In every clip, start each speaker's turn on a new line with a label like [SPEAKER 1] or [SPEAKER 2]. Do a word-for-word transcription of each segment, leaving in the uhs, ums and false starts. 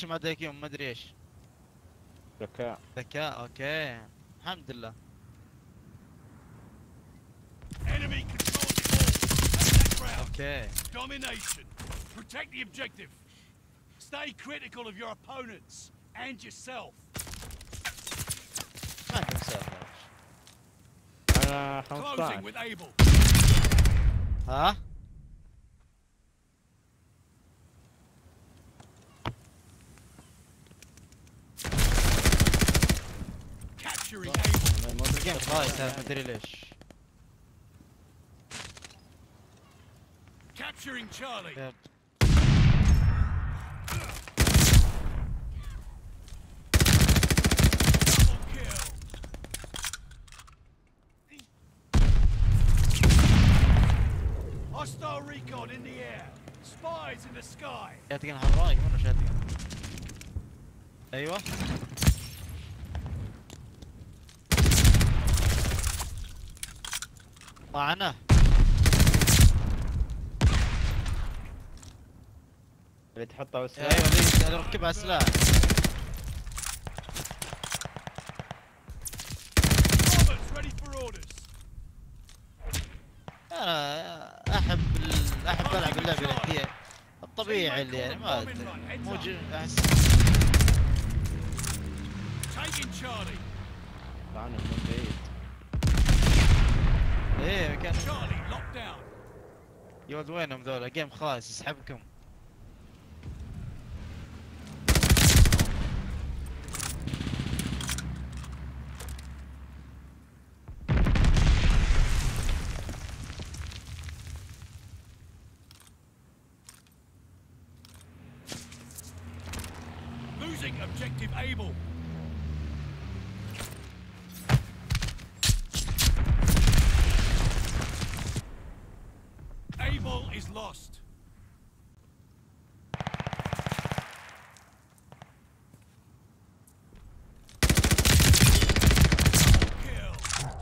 [SPEAKER 1] اكشن مع دايكيوم ما ادري ايش.
[SPEAKER 2] ذكاء.
[SPEAKER 1] ذكاء اوكي. الحمد لله.
[SPEAKER 3] Enemy controls the ball. Take that ground.
[SPEAKER 1] اوكي.
[SPEAKER 3] Domination. Protect the objective. Stay critical of your opponents and yourself.
[SPEAKER 1] ما عندي مسافة.
[SPEAKER 2] انا
[SPEAKER 3] Closing
[SPEAKER 2] خمسطعش.
[SPEAKER 3] with Able.
[SPEAKER 1] ها؟
[SPEAKER 3] Capturing Able.
[SPEAKER 1] الجيم خايس ما ادري ليش.
[SPEAKER 3] Capturing Charlie.
[SPEAKER 1] يب.
[SPEAKER 3] Double kill. Hostile recon in the air. Spies in the sky.
[SPEAKER 1] شاتقن حمراء يمين شاتقن. ايوه. معنا.
[SPEAKER 2] اللي تحطها بس.
[SPEAKER 1] ايوه اللي ركبها سلاح.
[SPEAKER 3] Roberts ready for orders.
[SPEAKER 1] انا احب ال... احب العب اللعبه اللي هي الطبيعي اللي يعني ما ادري مو ج- احس.
[SPEAKER 3] Taking Charlie.
[SPEAKER 2] طبعا من بعيد.
[SPEAKER 1] ايه كان
[SPEAKER 3] Charlie locked down.
[SPEAKER 1] يا ولد وينهم ذولا جيم خايس يسحبكم.
[SPEAKER 3] Losing objective Able. Able is lost. Kill.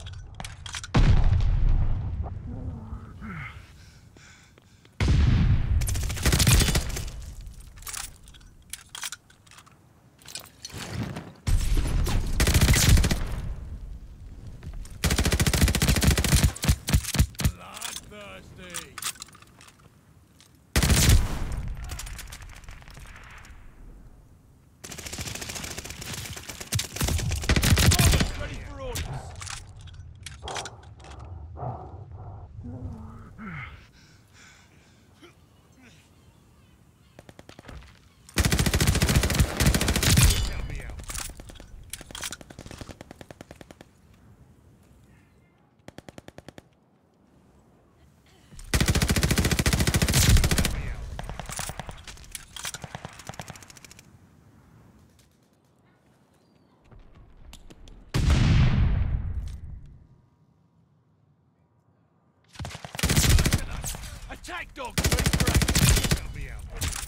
[SPEAKER 3] Bloodthirsty. Roberts ready for orders. Help me out. Help me out. Attack dog ready for action. Help me out.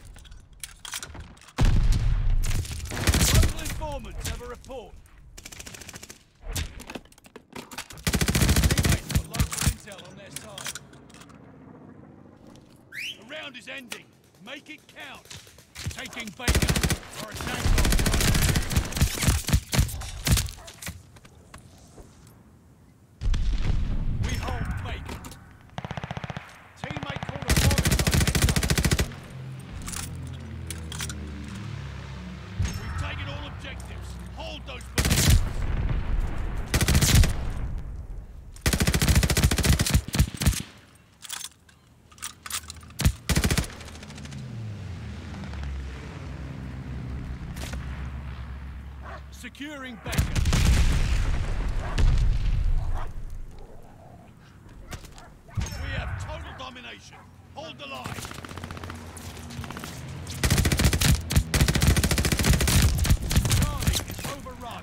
[SPEAKER 3] Local informants have a report. Teammates got local intel on their side. The round is ending. Make it count. Taking Baker. Or attack dog. We hold Baker. Teammate called a forward We've taken all objectives. Hold those positions. Securing Baker. We have total domination. Hold the line. Charlie is overrun.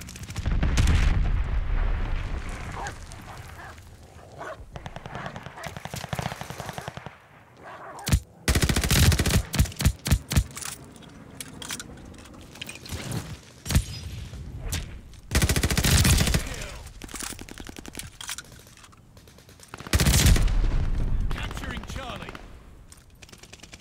[SPEAKER 3] Kill. Capturing Charlie.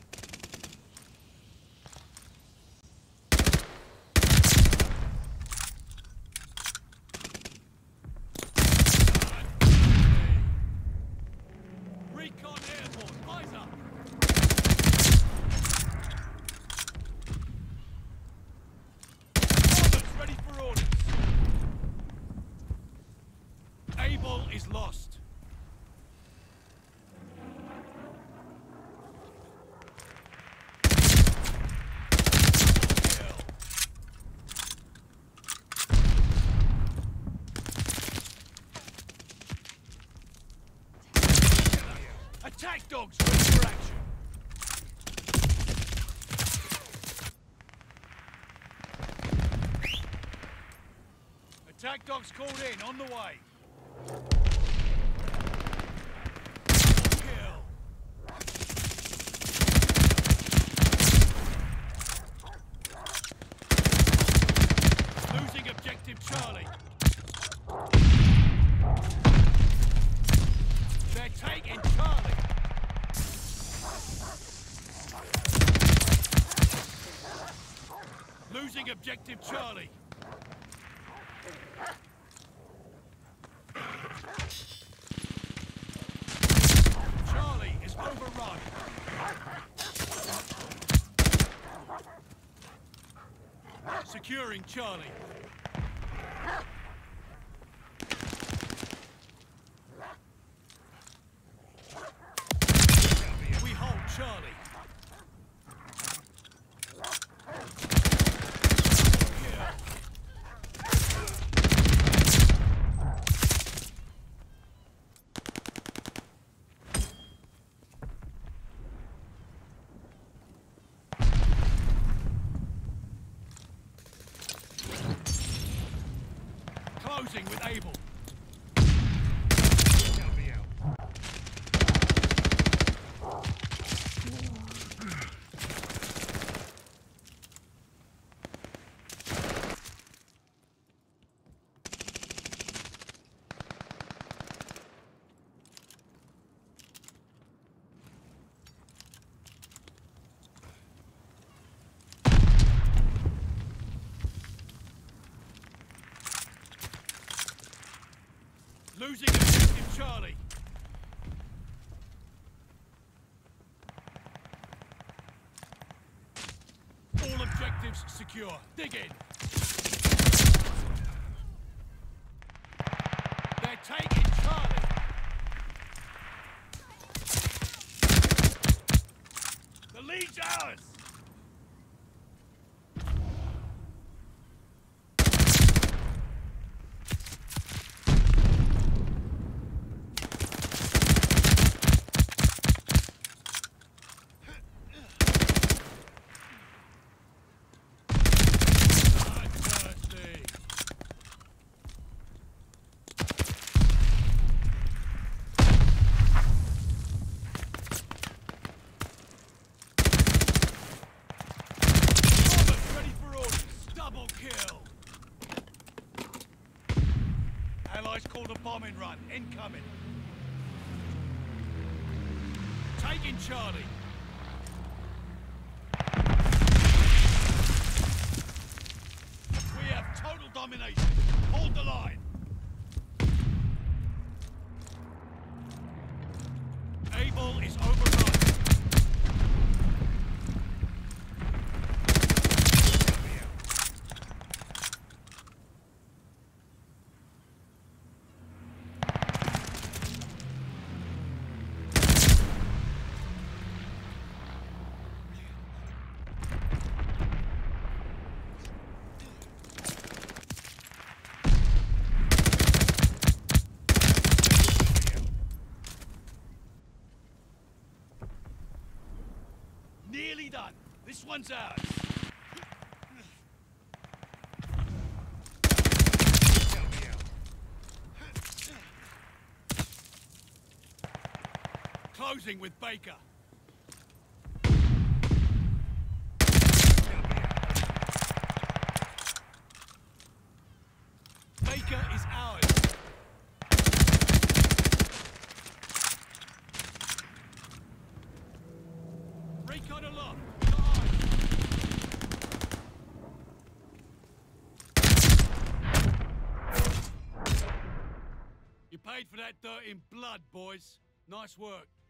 [SPEAKER 3] Attack dogs ready for action. Attack dogs called in, on the way. Kill. Losing objective Charlie. They're taking Charlie. Losing objective Charlie. Charlie is overrun. Securing Charlie. We hold Charlie. Yeah. Closing with Able. Losing objective Charlie. All objectives secure. Dig in. They're taking Charlie. The lead's ours. Allies called a bombing run. Incoming. Taking Charlie. We have total domination. Hold the line. Able is overrun. Nearly done. This one's ours. Closing with Baker. Baker is ours. Recon aloft. You paid for that dirt in blood, boys. Nice work.